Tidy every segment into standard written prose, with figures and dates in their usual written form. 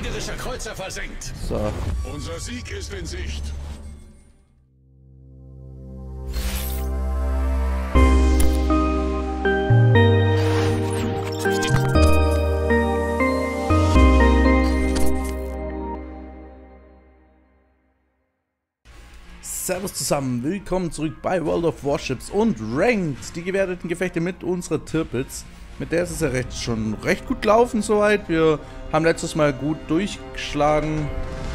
Gegnerischer Kreuzer versenkt. So. Unser Sieg ist in Sicht. Servus zusammen, willkommen zurück bei World of Warships und Ranked, die gewerteten Gefechte mit unserer Tirpitz. Mit der ist es ja schon recht gut gelaufen soweit. Wir haben letztes Mal gut durchgeschlagen.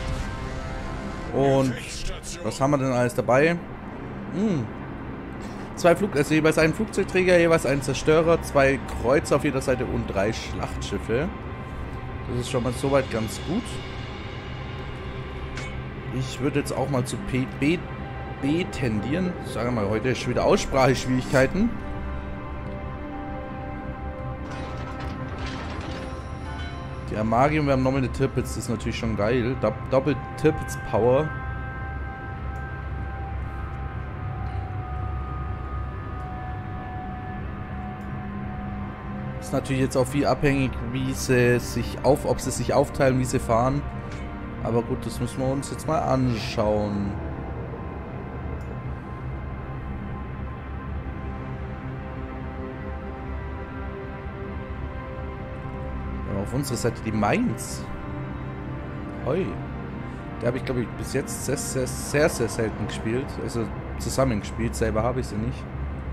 Und was haben wir denn alles dabei? Also jeweils einen Flugzeugträger, jeweils einen Zerstörer, 2 Kreuzer auf jeder Seite und 3 Schlachtschiffe. Das ist schon mal soweit ganz gut. Ich würde jetzt auch mal zu B tendieren. Sagen wir mal, heute ist schon wieder Ausspracheschwierigkeiten. Die Amagium, wir haben noch eine Tirpitz, das ist natürlich schon geil. Doppelt Tirpitz Power. Ist natürlich jetzt auch viel abhängig, wie sie ob sie sich aufteilen, wie sie fahren. Aber gut, das müssen wir uns jetzt mal anschauen. Wir haben auf unserer Seite die Mainz. Hoi. Der habe ich, glaube ich, bis jetzt sehr selten gespielt. Also zusammengespielt, selber habe ich sie nicht.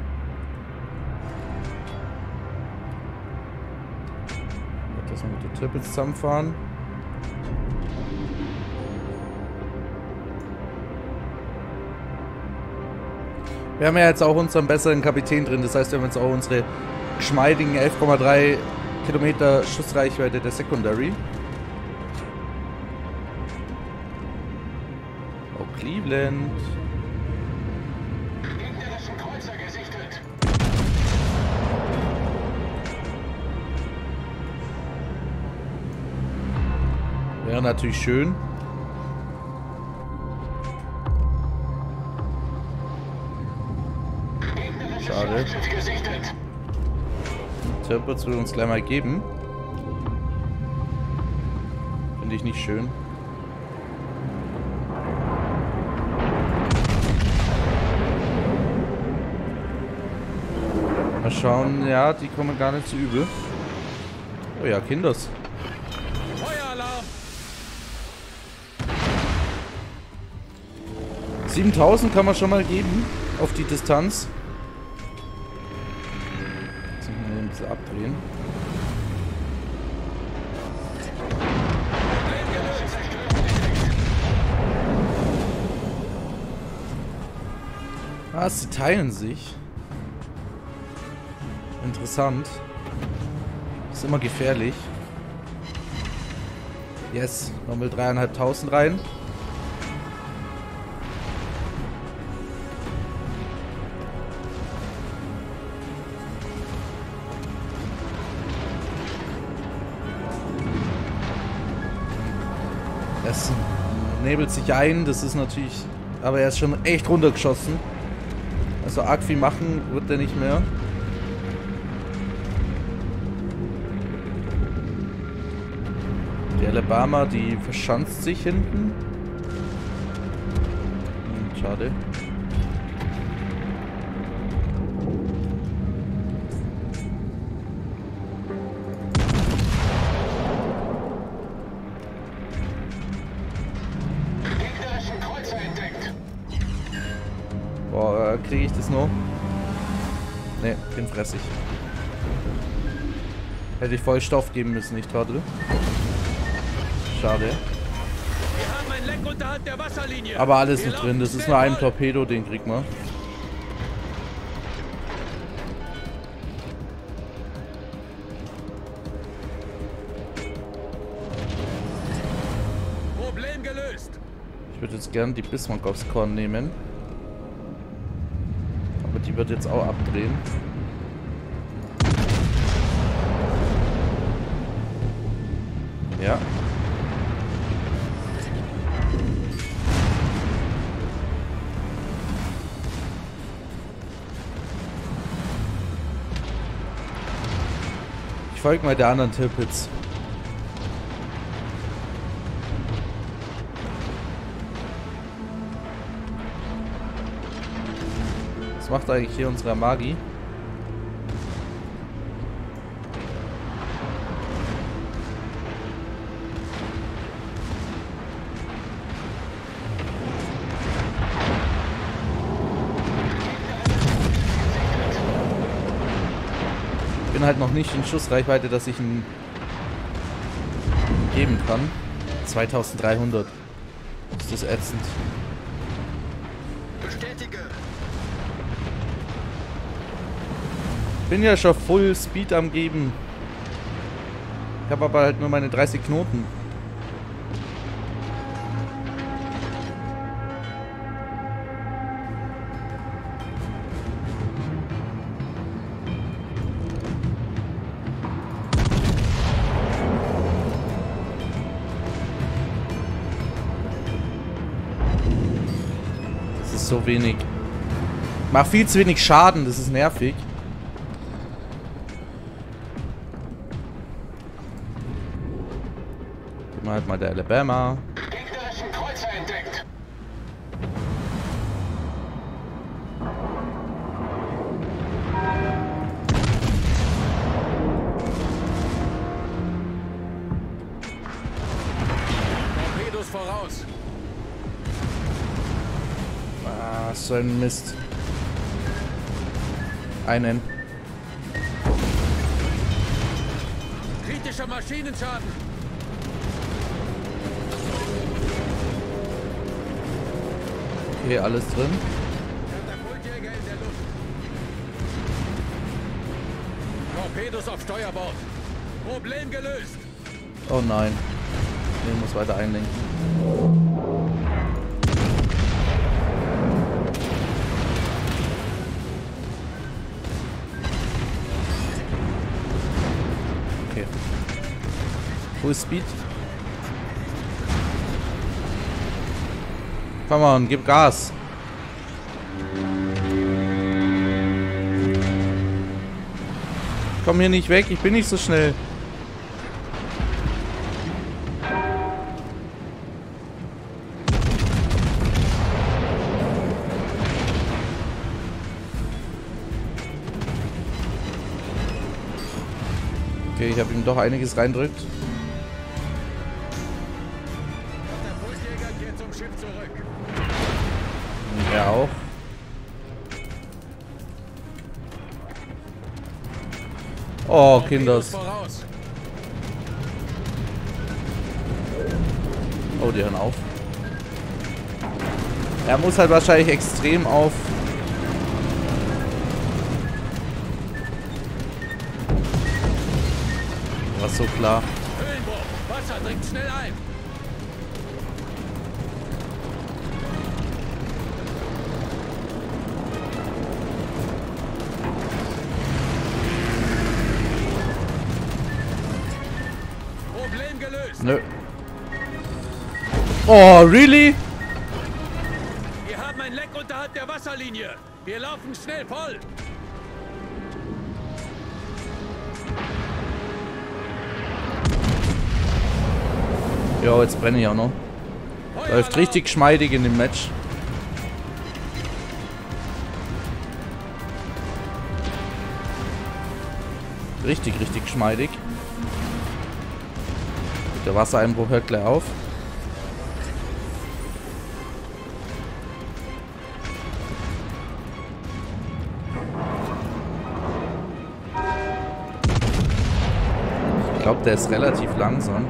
Dass wir mit der Tirpitz zusammenfahren. Wir haben ja jetzt auch unseren besseren Kapitän drin, das heißt, wir haben jetzt auch unsere geschmeidigen 11,3 Kilometer Schussreichweite der Secondary. Oh, Cleveland. Gegnerischen Kreuzer gesichtet. Wäre natürlich schön. Schade. Tirpitz will uns gleich mal geben. Finde ich nicht schön. Mal schauen, ja, die kommen gar nicht so übel. Oh ja, Kinders. Feueralarm! 7000 kann man schon mal geben auf die Distanz. Jetzt müssen wir ein bisschen abdrehen. Ah, sie teilen sich. Interessant. Ist immer gefährlich. Yes, nochmal 3.500 rein. Es nebelt sich ein, das ist natürlich... Aber er ist schon echt runtergeschossen. Also arg viel machen wird er nicht mehr. Die Alabama, die verschanzt sich hinten. Schade. Boah, kriege ich das noch? Ne, den fress ich. Hätte ich voll Stoff geben müssen, nicht Trottel. Schade. Wir haben ein Leck unterhalb der Wasserlinie. Aber alles noch drin, das ist nur ein Torpedo, den kriegt man. Problem gelöst. Ich würde jetzt gern die Bismarck aufs Korn nehmen. Aber die wird jetzt auch abdrehen. Ja. Ich folge mal der anderen Tirpitz. Was macht eigentlich hier unsere Magi? Ich bin halt noch nicht in Schussreichweite, dass ich ihn geben kann. 2300. Das ist ätzend. Bestätige. Bin ja schon Full Speed am geben. Ich habe aber halt nur meine 30 Knoten. Das ist so wenig. Macht viel zu wenig Schaden, das ist nervig. Halt mal der Alabama. Gegnerischen Kreuzer entdeckt. Torpedos voraus. Ah, so ein Mist. Einen. Kritischer Maschinenschaden. Okay, alles drin. Katapultjäger in der Luft. Torpedos auf Steuerbord. Problem gelöst. Oh nein. Ich muss weiter einlenken. Okay. Full Speed. Come on, gib Gas. Komm hier nicht weg, ich bin nicht so schnell. Okay, ich habe ihm doch einiges reindrückt. Katapultjäger kehrt zum Schiff zurück. Er auch. Oh, Kinders. Voraus. Oh, die hören auf. Er muss halt wahrscheinlich extrem auf... War so klar. Höhenbruch. Wasser dringt schnell ein. Problem gelöst. Nö. Oh, really? Wir haben ein Leck unterhalb der Wasserlinie. Wir laufen schnell voll. Ja, jetzt brenne ich auch noch. Läuft richtig geschmeidig in dem Match. Richtig geschmeidig. Der Wassereinbruch hört gleich auf. Ich glaube, der ist relativ langsam.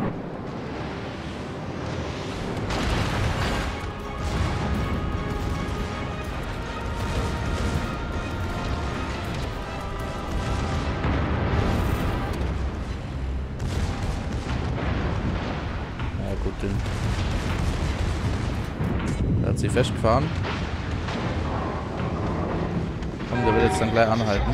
Der hat sich festgefahren. Komm, der wird jetzt dann gleich anhalten.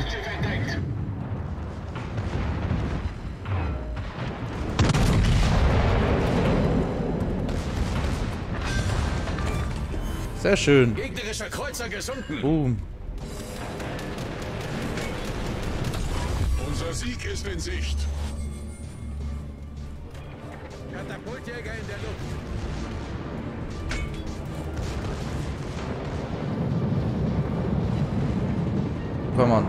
Sehr schön. Gegnerischer Kreuzer gesunken. Boom. Unser Sieg ist in Sicht. Katapultjäger in der Luft. Komm on.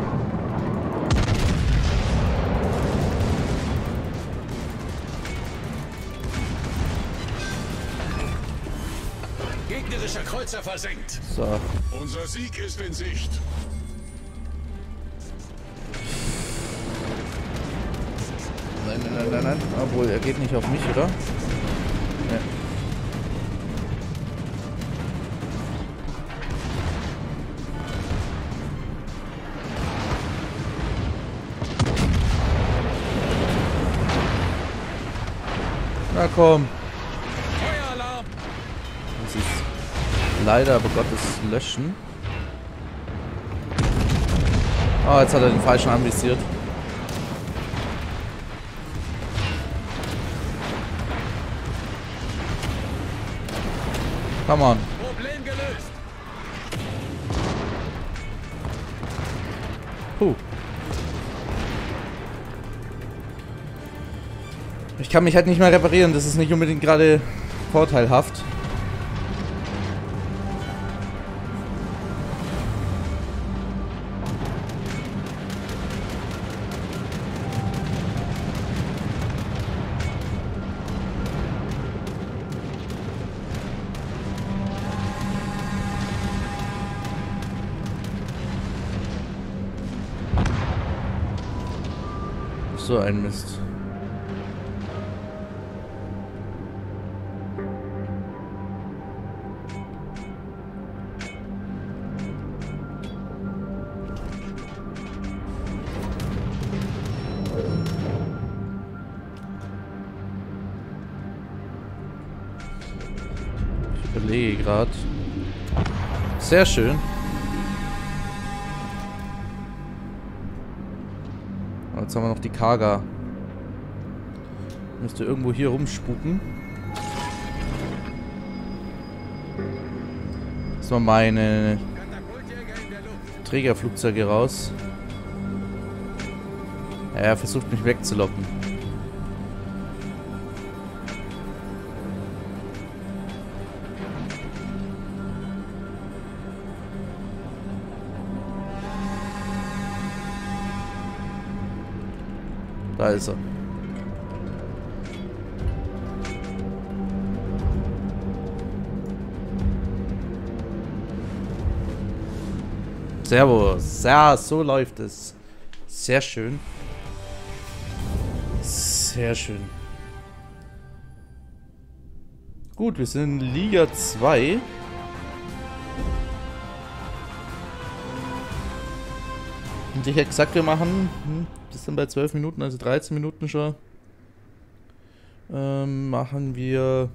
Gegnerischer Kreuzer versenkt. So. Unser Sieg ist in Sicht. Nein, nein, nein, nein, nein. Obwohl, er geht nicht auf mich, oder? Nee. Na komm. Feueralarm. Das ist leider, aber Gottes, löschen. Oh, jetzt hat er den falschen anvisiert. Come on. Problem gelöst. Puh. Ich kann mich halt nicht mehr reparieren, das ist nicht unbedingt gerade vorteilhaft. So ein Mist. Ich überlege gerade. Sehr schön. Jetzt haben wir noch die Kaga. Müsste irgendwo hier rumspuken. Jetzt mal meine Trägerflugzeuge raus. Ja, er versucht mich wegzulocken. Da ist er. Servus. Ja, so läuft es. Sehr schön. Sehr schön. Gut, wir sind in Liga 2. Und ich hätte gesagt, wir machen... das sind bei 12 Minuten, also 13 Minuten schon. Machen wir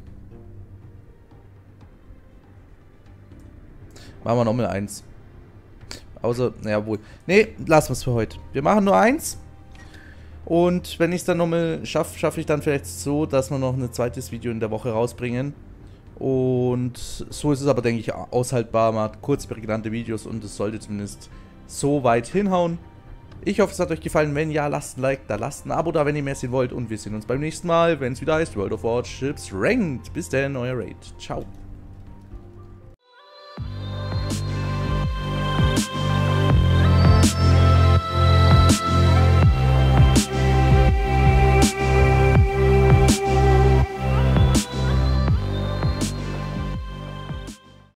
nochmal eins. Außer, naja, wohl. Nee, lassen wir es für heute. Wir machen nur eins. Und wenn ich es dann nochmal schaffe ich dann vielleicht so, dass wir noch ein zweites Video in der Woche rausbringen. Und so ist es aber, denke ich, aushaltbar. Man hat kurz prägnante Videos und es sollte zumindest so weit hinhauen. Ich hoffe, es hat euch gefallen. Wenn ja, lasst ein Like da, lasst ein Abo da, wenn ihr mehr sehen wollt. Und wir sehen uns beim nächsten Mal, wenn es wieder heißt World of Warships Ranked. Bis dann, euer Raid. Ciao.